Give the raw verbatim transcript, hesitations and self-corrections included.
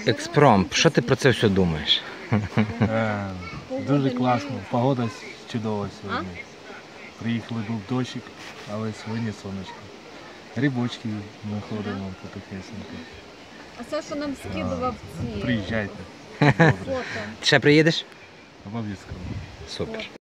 Експром, що ти про це все думаєш? Е, Дуже класно, погода чудова сьогодні. Приїхали, був дощик, але сьогодні сонечко. Грибочки ми ходимо потихесенько. А Саша нам скидував ці Приїжджайте. фото. Ще приїдеш? Обов'язково. Супер.